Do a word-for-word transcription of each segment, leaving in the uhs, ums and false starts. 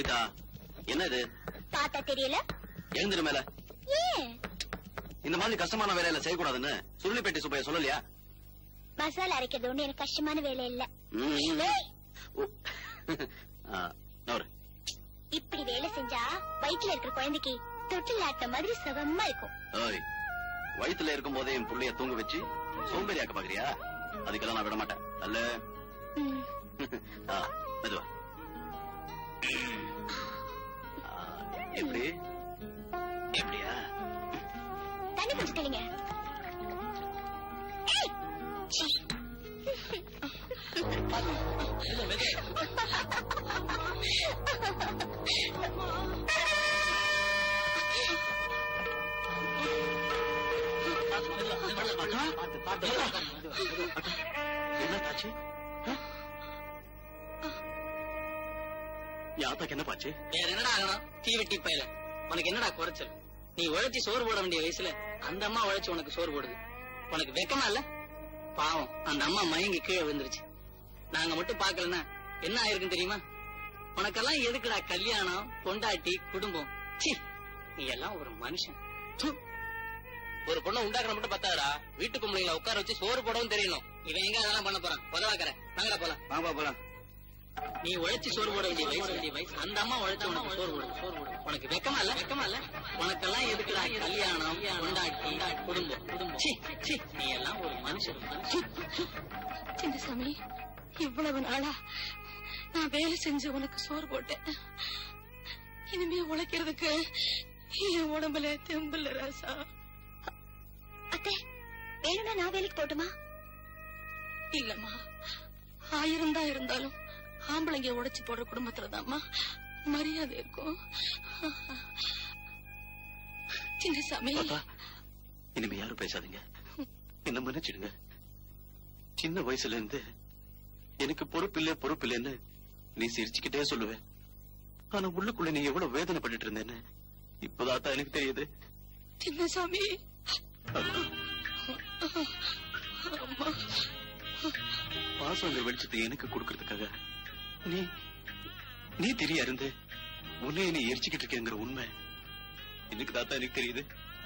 சீதா, என்ன இது? பார்த்தா தெரியல. எழுந்துரு மேல. ஏன் இந்த மாதிரி கஷ்டமான வேலையில செய்யக்கூடாதுன்னு சுருளிப்பேட்டை சுப்பைய சொல்லலையா? மசாலா அரைக்கிறது ஒண்ணு எனக்கு கஷ்டமான வேலை இல்ல. இப்படி வேலை செஞ்சா வயிற்றுல இருக்கிற குழந்தைக்கு தொட்டில் ஆட்ட மாதிரி சுகமா இருக்கும். வயிற்றுல இருக்கும் போதே என் புள்ளைய தூங்க வச்சு சோம்பேறி ஆக்க பாக்குறியா? அதுக்கெல்லாம் நான் விட மாட்டேன். அல்ல மெதுவா. எப்படி எப்படியா? தண்ணி கொஞ்சம் தெளிங்க. என்ன பாச்சு? என்னடா ஆகணும்? தீ வெட்டி பயில உனக்கு என்னடா குறைச்சல்? நீ உழைச்சி சோறு போட வேண்டிய வயசுல அந்த அம்மா உழைச்சு உனக்கு சோறு போடுது. உனக்கு வெக்கமா இல்ல? பாவம், அந்த அம்மா மயங்கி கீழே விழுந்துருச்சு. நாங்க மட்டும் பாக்கலன்னா என்ன ஆயிருக்குன்னு தெரியுமா? உனக்கெல்லாம் எதுக்குடா கல்யாணம், பொண்டாட்டி, குடும்பம்? நீ எல்லாம் ஒரு மனுஷன். ஒரு பொண்ணை உண்டாக்குற மட்டும் பத்தாடா, வீட்டு பொம்பளைங்களை உட்கார வச்சு சோறு போடவும் தெரியணும். இவன் எங்க அதெல்லாம் பண்ண போறான்? உதவாக்கற நாங்களா போலாம். வாங்க போலாம். நீ உழைச்சி சோறு போட வேண்டிய வயசு வேண்டிய வயசு அந்த அம்மா உழைச்சு உனக்கு சோறு போடுது. சோறு போடுது. உனக்கு வெக்கமா இல்ல? வெக்கமா இல்ல? உனக்கெல்லாம் எதுக்குடா கல்யாணம், பொண்டாட்டி, குடும்பம்? குடும்பம் நீ எல்லாம் ஒரு மனுஷன். சின்னசாமி, இவ்வளவு நாளா நான் வேலை செஞ்சு உனக்கு சோறு போட்டேன். இனிமே உழைக்கிறதுக்கு என் உடம்புல தெம்புல ராசா. அத்தை, வேணும்னா நான் வேலைக்கு போட்டுமா? இல்லம்மா, ஆயிரம் தான் இருந்தாலும் ஆம்பளைங்க உடைச்சு போடுற குடும்பத்துலதாம்மா மரியாதை இருக்கும். சின்னசாமி, இனிமே யாரும் பேசாதீங்க, என்ன மன்னிச்சிடுங்க. சின்ன வயசுல இருந்து எனக்கு பொறுப்பில்லை பொறுப்பில்லைன்னு நீ சிரிச்சுக்கிட்டே சொல்லுவேன். ஆனா உள்ளுக்குள்ள நீ எவ்வளவு வேதனைப்பட்டு இருந்தேன்னு இப்பதான் எனக்கு தெரியுது. சின்னசாமி, பாசங்க வெளிச்சத்தை எனக்கு கொடுக்கறதுக்காக நீ நீ தெரிய இருந்து உன்னை நீ எரிச்சுக்கிட்டு இருக்கேங்கிற உண்மை எனக்கு தாத்தா எனக்கு தெரியுது.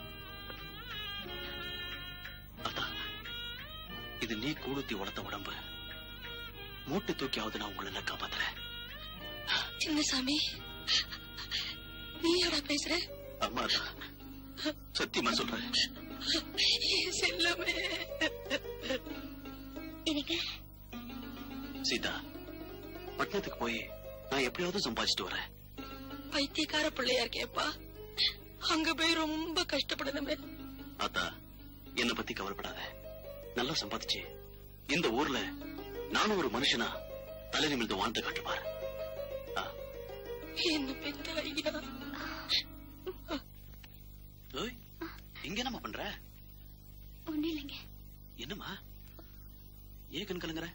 அதான் இது நீ கூடுத்தி வளர்த்த உடம்பு, மூட்டை தூக்கியாவது நான் உங்களை எல்லாம் காப்பாத்துறேன். சின்னசாமி, நீ யாரா பேசுற? அம்மா தான் சத்தியமா சொல்றேன். செல்லமே, எனக்கு சீதா, பட்டணத்துக்கு போய் நான் எப்படியாவது சம்பாதிச்சுட்டு வரேன். பைத்தியக்கார பிள்ளையா இருக்கேப்பா, அங்க போய் ரொம்ப கஷ்டப்படணுமே. ஆத்தா, என்ன பத்தி கவலைப்படாத, நல்லா சம்பாதிச்சு இந்த ஊர்ல நானும் ஒரு மனுஷனா தலை நிமிர்ந்து வாழ்ந்து காட்டுவார். என்ன பெத்த ஐயா. இங்க என்னமா பண்ற? ஒண்ணு இல்லைங்க. என்னமா ஏன் கலங்குற?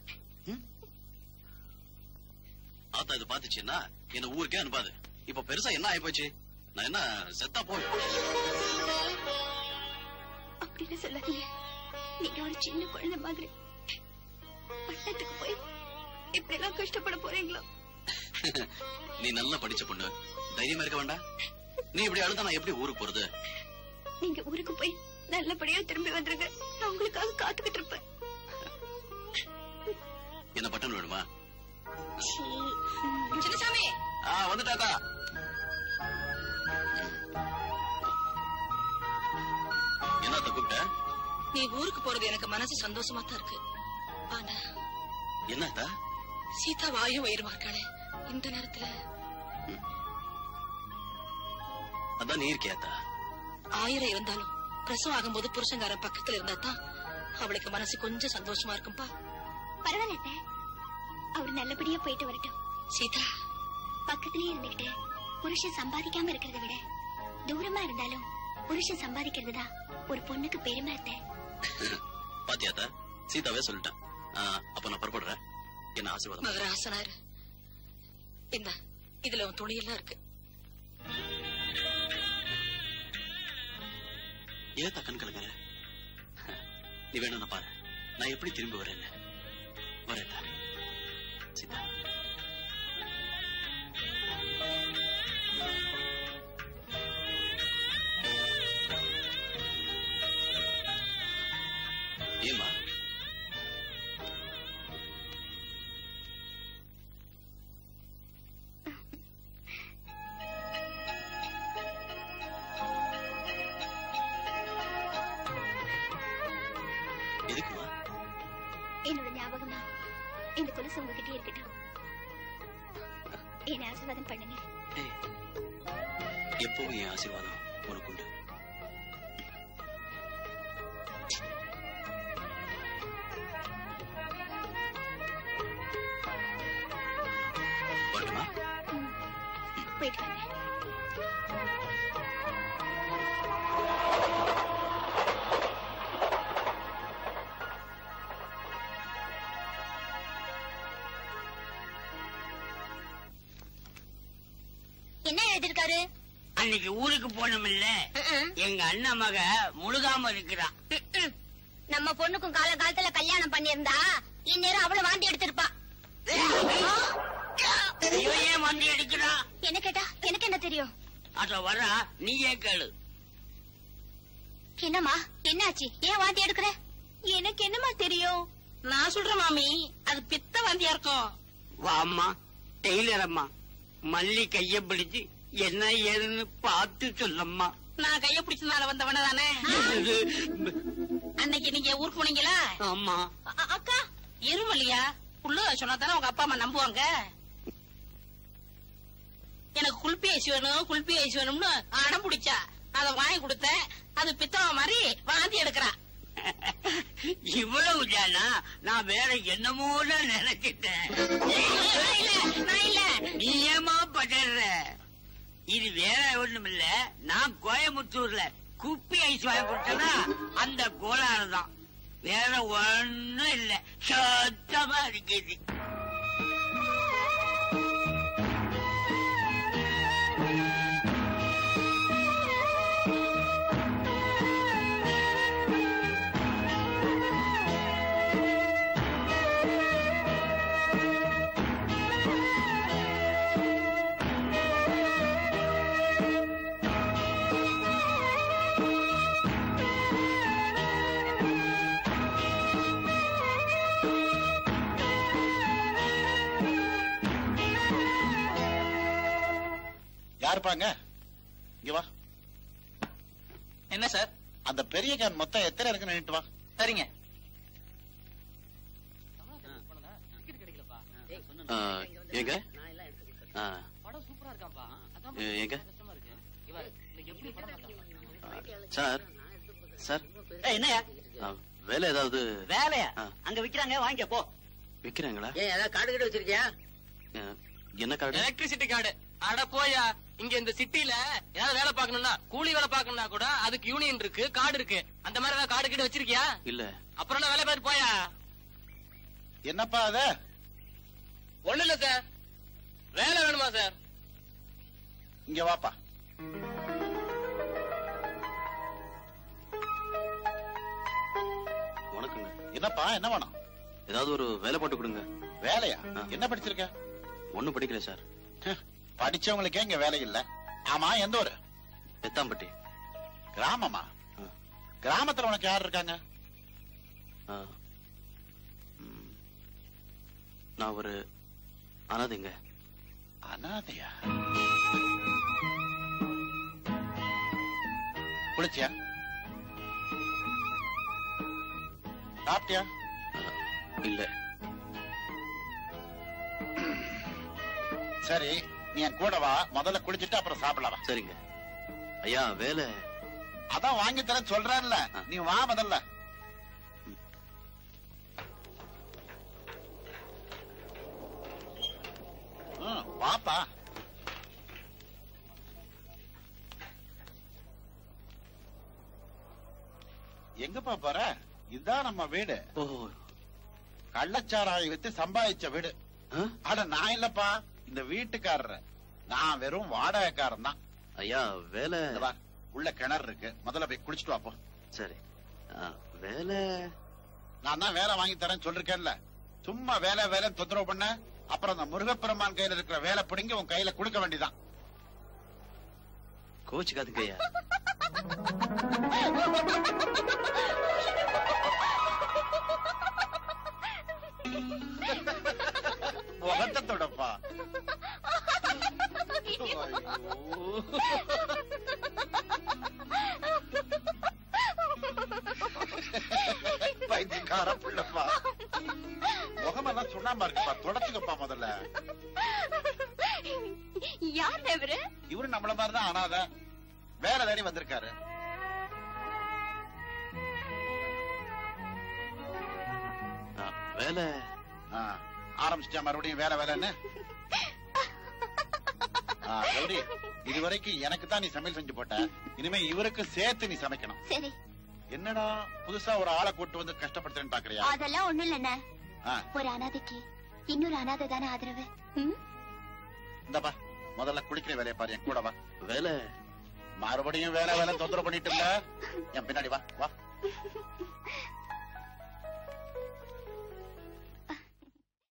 ஆத்தா இது பாத்துச்சுன்னா என்ன ஊருக்கே அனுப்பாது. இப்ப பெருசா என்ன ஆயிப்போச்சு? நான் என்ன செத்தா போய்? அப்படின்னு சொல்லாதீங்க. நீங்க ஒரு சின்ன குழந்தை மாதிரி பட்டத்துக்கு போய் இப்படி எல்லாம் கஷ்டப்பட போறீங்களோ? நீ நல்லா படிச்ச பொண்ணு, தைரியமா இருக்க வேண்டாம். நீ இப்படி அழுதா நான் எப்படி ஊருக்கு போறது? நீங்க ஊருக்கு போய் நல்லபடியா திரும்பி வந்துருங்க, நான் உங்களுக்காக காத்துக்கிட்டு இருப்பேன். என்ன பட்டன் வேணுமா? சின்னசாமி, வந்துட்டாக்கா. என்னத்த கூப்பிட்ட? நீ ஊருக்கு போறது எனக்கு மனசு சந்தோஷமா தான் இருக்கு. ஆனா என்னத்தா? சீதா வாயும் வயிறுமா இருக்காளே இந்த நேரத்துல. அதான் நீ இருக்கியாத்தா? ஆயிரம் இருந்தாலும் பிரசவம் ஆகும்போது புருஷங்காரன் பக்கத்துல இருந்தா தான் அவளுக்கு மனசு கொஞ்சம் சந்தோஷமா இருக்கும்பா. பரவாயில்ல, அவர் நல்லபடியா போயிட்டு வரட்டும். சீதா, பக்கத்திலேயே இருந்துகிட்டு புருஷன் சம்பாதிக்காம இருக்கிறத விட தூரமா இருந்தாலும் புருஷன் சம்பாதிக்கிறதுதான் ஒரு பொண்ணுக்கு பெருமை. பாத்தியாத்தா, சீதாவே சொல்லிட்டான். அப்ப நான் புறப்படுறேன். என்ன ஆசீர்வாதம்? மகராசனாரு, இந்த இதுல உன் துணியெல்லாம் இருக்கு. ஏத்தா கண் கலங்குற? நீ வேணும்னா பாரு, நான் எப்படி திரும்பி வரேன்னு. வரேன் சீதா. ஏமா? எதுக்குமா? என்னோட ஞாபகமா இந்த கொலுசு உங்ககிட்டயே இருக்கட்டும். என்ன ஆசீர்வாதம் பண்ணுங்க. எப்பவும் என் ஆசீர்வாதம் உனக்கு உண்டு. வரட்டுமா? போயிட்டு வாங்க. என்ன எழுதிருக்காரு? அன்னைக்கு ஊருக்கு போனோம்ல, எங்க அண்ணன் மக முழுகாம இருக்கிறான். நம்ம பொண்ணுக்கும் கால காலத்துல கல்யாணம் பண்ணிருந்தா இந்நேரம் அவ்வளவு வாந்தி எடுத்திருப்பா. இவன் ஏன் வண்டி எடுக்கிறான்? என்ன கேட்டா எனக்கு என்ன தெரியும்? அத வர நீயே கேளு. என்னம்மா என்னாச்சு? ஏன் வாந்தி எடுக்கிற? எனக்கு என்னமா தெரியும்? நான் சொல்றேன் மாமி, அது பித்த வாந்தியா இருக்கும். வாம்மா டெய்லர் அம்மா, மல்லி கைய பிடிச்சு என்ன ஏதுன்னு பார்த்து சொல்லம்மா. நான் கைய பிடிச்சதுனால வந்தவன தானே. அன்னைக்கு நீங்க ஊருக்கு போனீங்களா? ஆமா. அக்கா இருமலியா புள்ள சொன்னா தானே உங்க அப்பா அம்மா நம்புவாங்க. எனக்கு குல்பி ஐஸ் வேணும் குல்பி ஐஸ் வேணும்னு அடம் பிடிச்சா, அத வாங்கி கொடுத்தேன். அது பித்தவ மாதிரி வாந்தி எடுக்கிறா. இவ்வளவு தானா? நான் வேற என்னமோல நினைச்சிட்டேன். நான் இல்ல. நீ ஏமா பதற? இது வேற ஒண்ணும் இல்ல, நான் கோயம்புத்தூர்ல குப்பி ஐஸ் வாங்கி கொடுத்தனா அந்த கோளாறு தான், வேற ஒண்ணும் இல்ல. சுத்தமா இருக்குது. யாருப்பாங்க? இங்க வா. என்ன சார்? அந்த பெரிய கேன் மொத்தம் எத்தனை இருக்குன்னு நினைட்டு வா. சரிங்க. எங்க எங்க சார்? சார் என்னையா வேலை? ஏதாவது வேலையா? அங்க விக்கிறாங்க, வாங்கிக்க போ. விக்கிறாங்களா? ஏன் ஏதாவது கார்டு கிட்ட வச்சிருக்கியா? என்ன கார்டு? Electricity card. அட போயா, இங்க இந்த சிட்டில ஏதாவது வேலை பாக்கணும்னா, கூலி வேலை பாக்கணும்னா கூட அதுக்கு யூனியன் இருக்கு, கார்டு இருக்கு. அந்த மாதிரி ஏதாவது கார்டு கிட்ட வச்சிருக்கியா? இல்ல. அப்புறம் என்ன வேலை பார்த்து போயா. என்னப்பா அத? ஒண்ணு இல்ல சார். வேலை வேணுமா சார்? இங்க வாப்பா. வணக்கங்க. என்னப்பா என்ன வேணும்? ஏதாவது ஒரு வேலை போட்டு கொடுங்க. வேலையா? என்ன படிச்சிருக்க? ஒண்ணும் படிக்கல சார். படிச்சவங்களுக்கே இங்க வேலை இல்ல. ஆமா, எந்த ஊரு? பெத்தாம்பட்டி. கிராமமா? கிராமத்துல உனக்கு யார் இருக்காங்க? நான் ஒரு அனாதைங்க. அனாதையா? குளிச்சியா? சாப்பிட்டியா? இல்ல. சரி, நீ என் கூட வா. முதல்ல குளிச்சுட்டு அப்புறம் சாப்பிடலாம். சரிங்க. ஐயா வேலை அதான் வாங்கி தர சொல்றேன்ல, நீ வா முதல்ல. வாப்பா. எங்கப்பா போற? இதுதான் நம்ம வீடு. கள்ளச்சாராய வித்து சம்பாதிச்ச வீடு. அட நான் இல்லப்பா, இந்த வீட்டுக்காரர். நான் வெறும் வாடகைக்காரன் தான். ஐயா வேலை உள்ள கிணறு இருக்கு, முதல்ல போய் குளிச்சுட்டு வாப்போ. சரி. வேலை நான் தான் வேலை வாங்கி தரேன்னு சொல்லிருக்கேன்ல. சும்மா வேலை வேலை தொந்தரவு பண்ண அப்புறம் அந்த முருகப்பெருமான் கையில இருக்கிற வேலை பிடிங்க உன் கையில கொடுக்க வேண்டியதான். கோச்சுக்காதுங்க ஐயா. பணக்கார பிள்ளைப்பா. முகமெல்லாம் சுண்ணாம்பா இருக்குப்பா, தொடச்சுக்கப்பா முதல்ல. யார் இவரு? இவரு நம்மள மாதிரிதான் அனாத, வேலை தேடி வந்திருக்காரு. வேலை ஆரம்பிச்சிட்டா மறுபடியும் வேலை வேலைன்னு. கௌரி, இதுவரைக்கும் எனக்கு தான் நீ சமையல் செஞ்சு போட்ட, இனிமே இவருக்கு சேர்த்து நீ சமைக்கணும். சரி. என்னடா புதுசா ஒரு ஆளை கூட்டு வந்து கஷ்டப்படுத்துறேன்னு பாக்குறியா? அதெல்லாம் ஒண்ணு இல்லண்ணே, ஒரு அனாதைக்கு இன்னொரு அனாதை தானே ஆதரவு. இந்தப்பா முதல்ல குளிக்கிற வேலையை பாரு, என் கூட வா. வேலை மறுபடியும் வேலை வேலை தொந்தரவு பண்ணிட்டு இருந்த, என் பின்னாடி வா வா.